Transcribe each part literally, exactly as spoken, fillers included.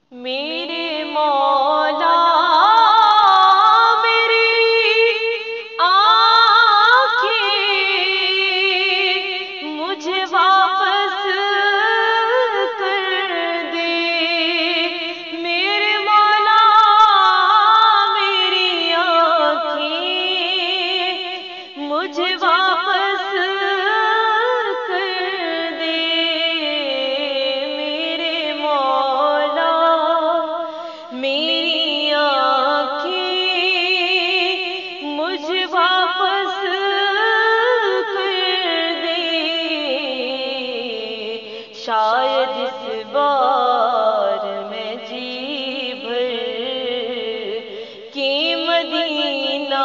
میرے مولا میری آنکھیں مجھے واپس کر دے، میرے مولا میری آنکھیں مجھے واپس کر دے، میرے مولا میری آنکھیں مجھے واپس کر دے، شاید اس بار میں جی بھر کے مدینہ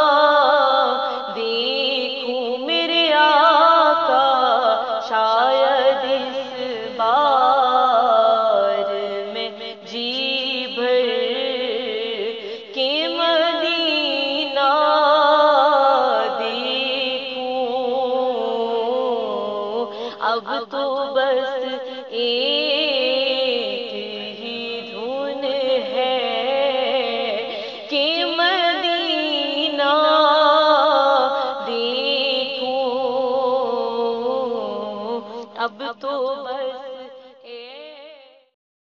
دیکھوں میرے آقا، شاید اس بار میں جی بھر کے مدینہ دیکھوں، اب تو بس ایک ہی دھن ہے کہ مدینہ دیکھوں، اب تو بس